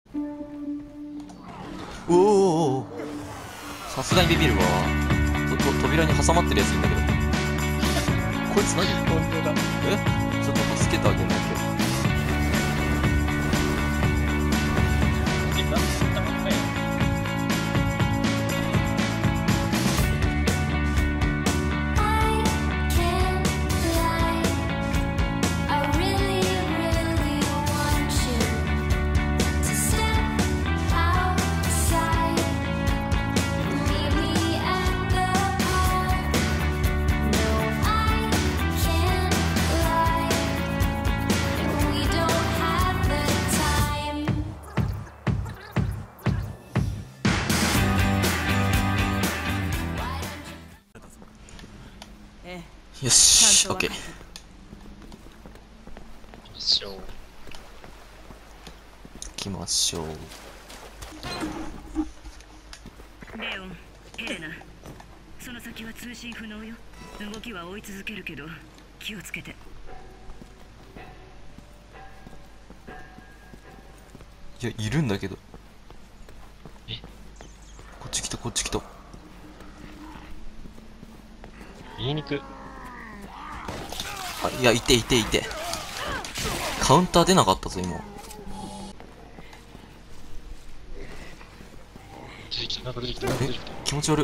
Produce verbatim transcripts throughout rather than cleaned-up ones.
おお、さすがにビビるわ。とと扉に挟まってるやついるんだけど、こいつ何？ 本当だ。 え、ちょっと助けてあげないと。 え、なんでそんな高いの？ よし、オッケー。 よいしょ。 行きましょう。 レオン、ヘレナ、その先は通信不能よ。動きは追い続けるけど気をつけて。 いや、いるんだけど。 え、 こっち来た、こっち来た。 言いにく。 あ、いや、いていていて。カウンター出なかったぞ、今。 出てきた、なんか出てきた、なんか出てきた。 気持ち悪い。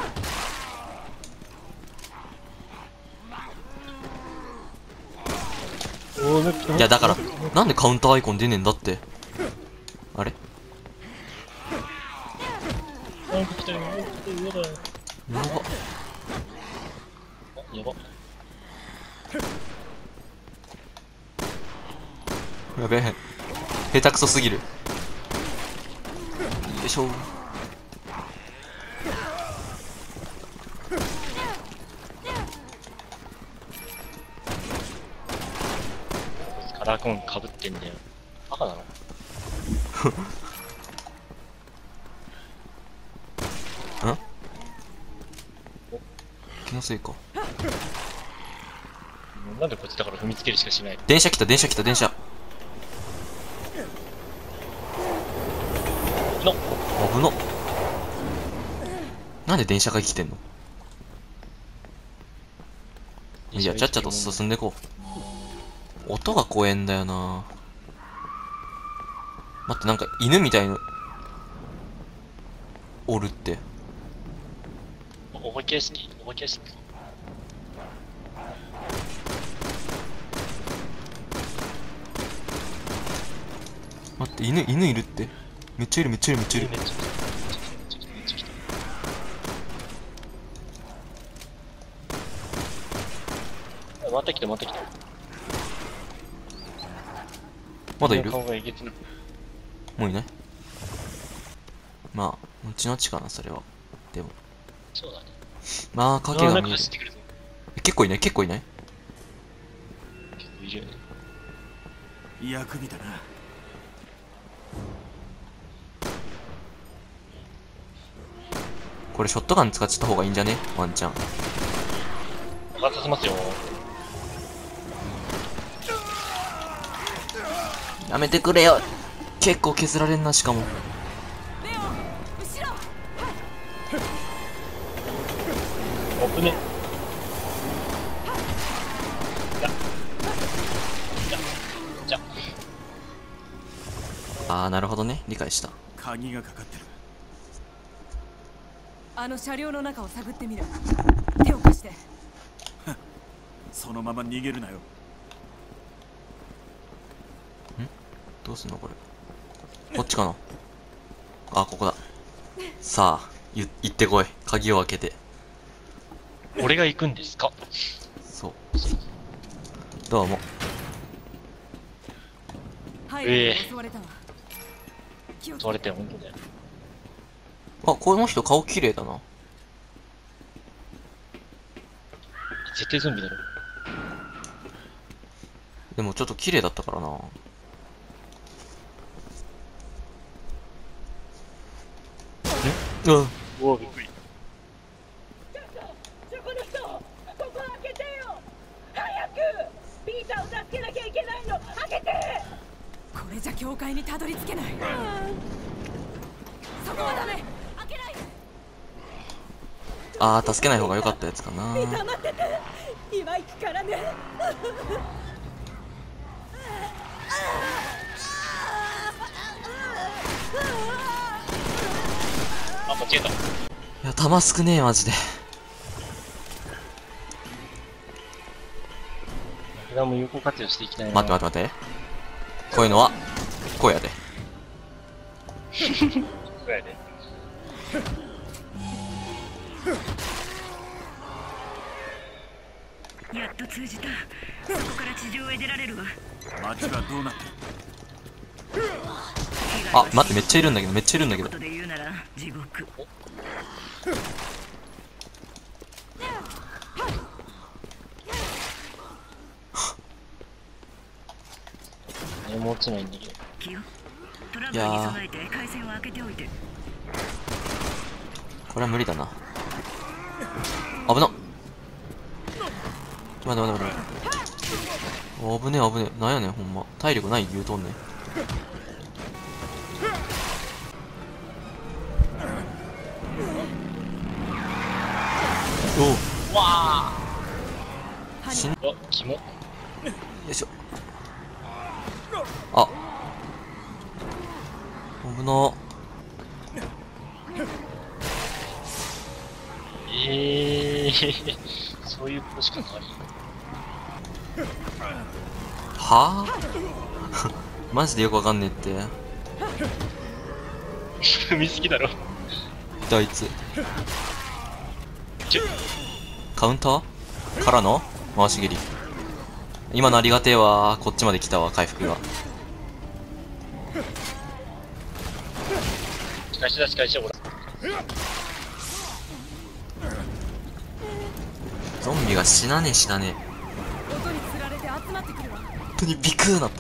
おー、 いや、だから、なんでカウンターアイコン出ねえんだって。あれなんか来たよ、なんか来たよ、やだよ。 やば。 あ、やば。 やべえ。下手くそすぎる。よいしょ。 カラーコーンかぶってんだよ。赤なの？ ん？気のせいか。 なんでこっちだから踏みつけるしかしない。 電車来た、電車来た、電車。 の危なっ。なんで電車が来てんの？いや、ちゃっちゃと進んでこう。音が怖えんだよな。待って、なんか犬みたいのおるって。 お化け屋敷、お化け屋敷。 待って、犬、犬いるって。めっちゃいる、めっちゃいる、めっちゃいる。 めっちゃ来た、めっちゃ来た、めっちゃ来た。あ、また来た、また来た。 まだいる？ 顔がえげつない。 もういない？まあ、後々かな、それは。でも。 そうだね。 まあ、影が見える。 走ってくるぞ。 結構いない？結構いない？ 結構いるよね。 役にだな。 これショットガン使っちゃった方がいいんじゃね？ワンチャン。 爆発させますよ。 やめてくれよ。結構削られんな、しかも。 おぶね。じゃ。じゃ。じゃ。 あー、なるほどね。理解した。 鍵がかかってる。 あの車両の中を探ってみる。手を貸して。 そのまま逃げるなよ。 どうすんのこれ。こっちかな。あ、ここだ。さあ、ゆ行ってこい。鍵を開けて。 俺が行くんですか？ そう。どうも。 はい、 ええ襲われたわ。気をつけて襲われて本当だよ。 あ、この人顔綺麗だな。 絶対ゾンビだろ。 でもちょっと綺麗だったからな。うん。 うわ、びっくり。 そこの人、ここ開けてよ。早くピーターを助けなきゃいけないの。開けて。 これじゃ教会にたどり着けない。 あー、助けない方が良かったやつかな。 黙ってて今行くからね。 あ、間違えた。 いや、弾少ねえ、マジで。 値段も有効活用していきたいな。 待って待って待って。こういうのは、こうやで。 そうやで。 やっと通じた。そこから地上へ出られるわ。 町はどうなってる？ あ、待って、めっちゃいるんだけど、めっちゃいるんだけど。 ことで言うなら地獄。 何も落ちないんだけど。 キヨ、トラブルに備えて回線を開けておいて。 これは無理だな。危なっ。待って待って待って待って。危ねえ危ねえ。なんやねん、ほんま。体力ない言うとんねん。おう。 わ死ん、よーあ、キモ。 いしょ。あ。危な。 えー、そういうことしかない。 はぁマジでよくわかんねえって。 踏みすぎだろ。 あいつ。 ちょ、 カウンターからの回し蹴り。今のありがてえわ。こっちまで来たわ、回復が。 仕返しだ仕返しだ、ほら。 ゾンビが死なねえ死なねえ。 音につられて集まってくるわ。 本当にビクーなった。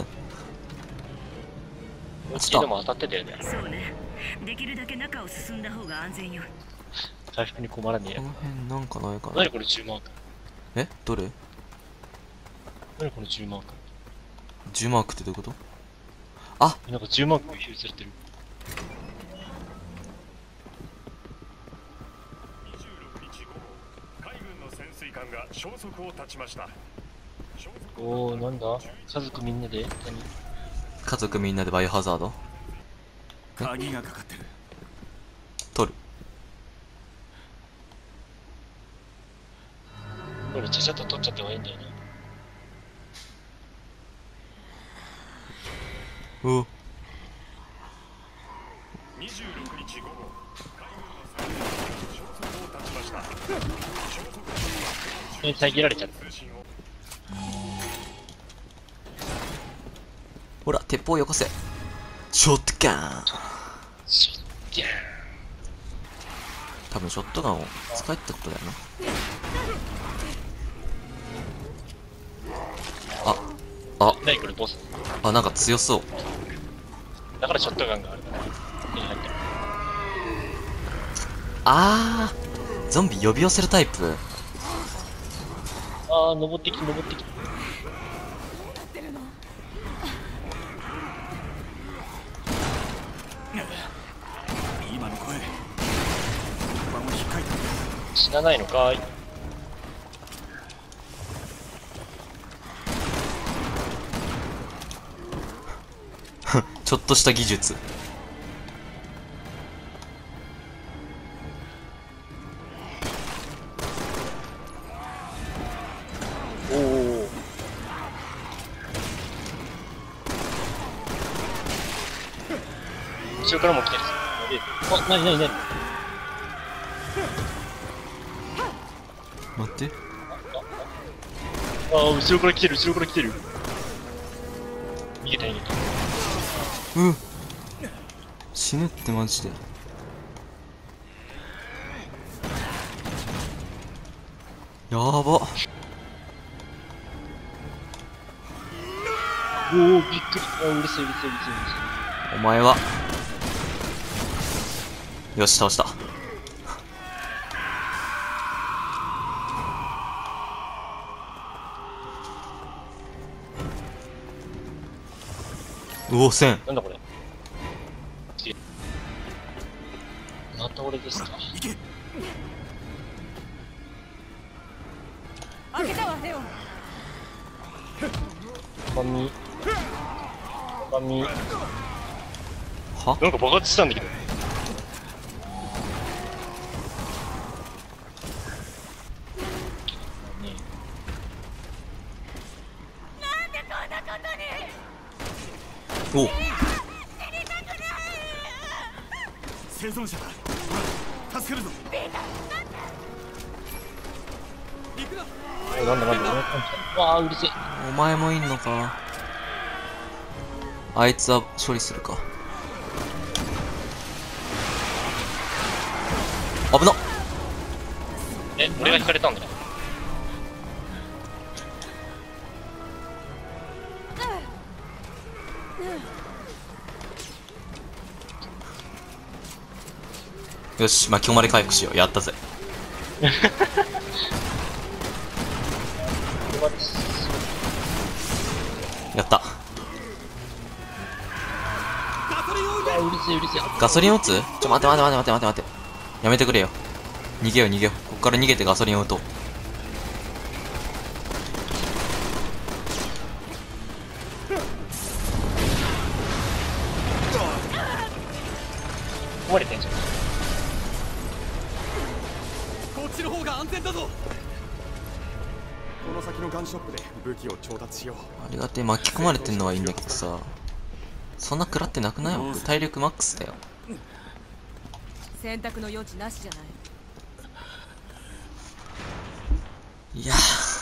うちでも当たってたよね。 そうね。できるだけ中を進んだ方が安全よ。 回復に困らねえこのや。 辺なんかないかな。 何これじゅうマーク。 えどれ ? 何このじゅうマーク。 じゅうマークってどういうこと？ なんかじゅうマークが表示されてる。 にじゅうろくにちごご、海軍の潜水艦が消息を絶ちました。 おー、なんだ家族みんなで何家族みんなでバイオハザード鍵がかかってる。 取る。 これちゃちゃっと取っちゃった方がいいんだよね。 うお。 にじゅうろくにちごご、海軍の潜水艦が消息を絶ちました。消息それに遮られちゃった。 通信をほら、鉄砲よこせ。ショットガン。 ショッギャーン。 多分ショットガンを使えってことだよな。あ、あ、 何これボス。 あ、なんか強そう。 だからショットガンがあるから手に入ってる。 あー、ゾンビ呼び寄せるタイプ。 あー、登ってきて登ってきて。 今の声。バンを引っかいた。 死なないのかーい。 ちょっとした技術。 おお。後ろからも来てるぞ。え、あ、なになになに。 待って。 ああ、後ろから来てる、後ろから来てる。逃げた逃げた。 うん。死ぬってマジで。やば。 おお、びっくり。あ、うるせえうるせえうるせえうるせお前は。よし、倒した。うお、せん。 え。なんだこれ。また俺ですか。 行け。 開けたわレオン。 紙紙はなんか爆発したんだけど。 お生存者だ。ほら助けるぞ。行くな。 え、なんだなんだ。わあ、うるせえ。 お前もいんのか。あいつは処理するか。危なっ。 え、俺が引かれたんだ。 よし、巻き込まれ回復しよう。やったぜ。やった。 あ、うるせえうるせえ。 ガソリン撃つ？ちょ、待て待て待て待て待て待て。やめてくれよ。逃げよう逃げよう。こっから逃げてガソリンを撃とう。 壊れてんじゃん。 こっちの方が安全だぞ。この先のガンショップで武器を調達しよう。 ありがてえ。巻き込まれてんのはいいんだけどさ、そんな食らってなくない？僕体力マックスだよ。 選択の余地なしじゃない。 いやー